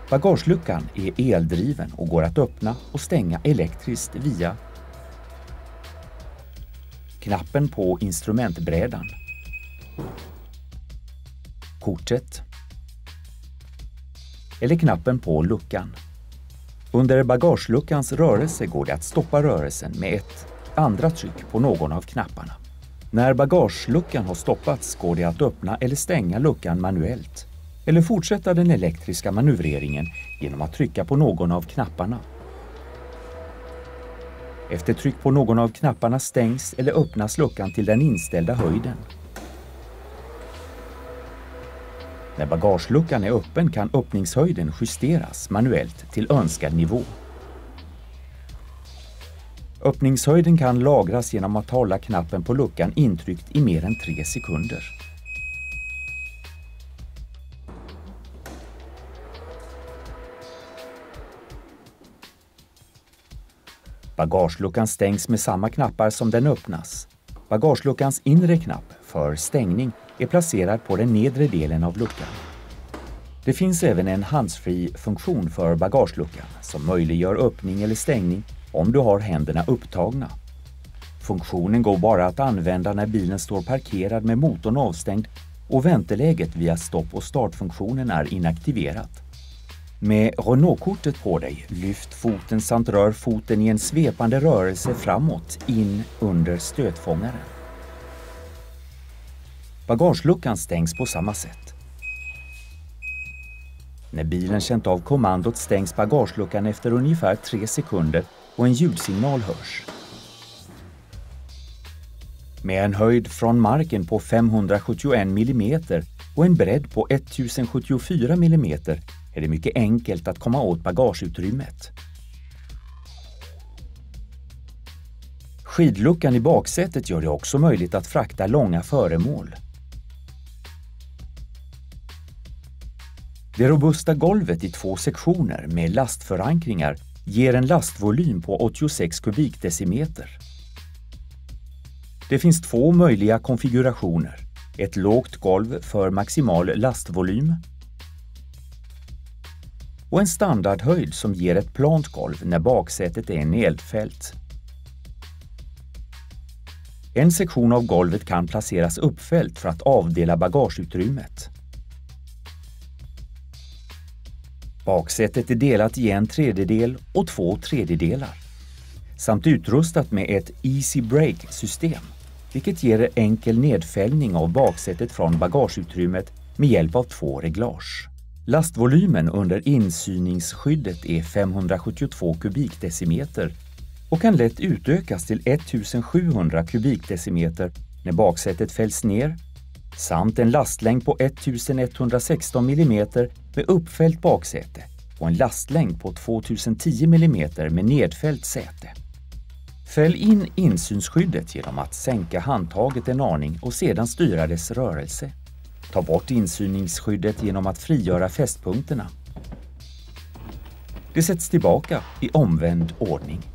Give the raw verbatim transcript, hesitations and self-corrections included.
Bagageluckan är eldriven och går att öppna och stänga elektriskt via knappen på instrumentbrädan, kortet eller knappen på luckan. Under bagageluckans rörelse går det att stoppa rörelsen med ett andra tryck på någon av knapparna. När bagageluckan har stoppats går det att öppna eller stänga luckan manuellt eller fortsätta den elektriska manövreringen genom att trycka på någon av knapparna. Efter tryck på någon av knapparna stängs eller öppnas luckan till den inställda höjden. När bagageluckan är öppen kan öppningshöjden justeras manuellt till önskad nivå. Öppningshöjden kan lagras genom att hålla knappen på luckan intryckt i mer än tre sekunder. Bagageluckan stängs med samma knappar som den öppnas. Bagageluckans inre knapp för stängning är placerad på den nedre delen av luckan. Det finns även en handsfree-funktion för bagageluckan som möjliggör öppning eller stängning om du har händerna upptagna. Funktionen går bara att använda när bilen står parkerad med motorn avstängd och vänteläget via stopp- och startfunktionen är inaktiverat. Med Renault-kortet på dig, lyft foten samt rör foten i en svepande rörelse framåt in under stötfångaren. Bagageluckan stängs på samma sätt. När bilen känt av kommandot stängs bagageluckan efter ungefär tre sekunder och en ljudsignal hörs. Med en höjd från marken på femhundrasjuttioen millimeter och en bredd på tusen sjuttiofyra millimeter är det mycket enkelt att komma åt bagageutrymmet. Skidluckan i baksätet gör det också möjligt att frakta långa föremål. Det robusta golvet i två sektioner med lastförankringar ger en lastvolym på åttiosex kubikdecimeter. Det finns två möjliga konfigurationer. Ett lågt golv för maximal lastvolym och en standardhöjd som ger ett plant golv när baksätet är nedfällt. En sektion av golvet kan placeras uppfällt för att avdela bagageutrymmet. Baksätet är delat i en tredjedel och två tredjedelar samt utrustat med ett Easy Brake-system, vilket ger enkel nedfällning av baksätet från bagageutrymmet med hjälp av två reglage. Lastvolymen under insyningsskyddet är femhundrasjuttiotvå kubikdecimeter och kan lätt utökas till tusen sjuhundra kubikdecimeter när baksätet fälls ner, samt en lastlängd på tusen etthundrasexton millimeter med uppfällt baksäte och en lastlängd på tvåtusentio millimeter med nedfällt säte. Fäll in insynsskyddet genom att sänka handtaget en aning och sedan styra dess rörelse. Ta bort insyningsskyddet genom att frigöra fästpunkterna. Det sätts tillbaka i omvänd ordning.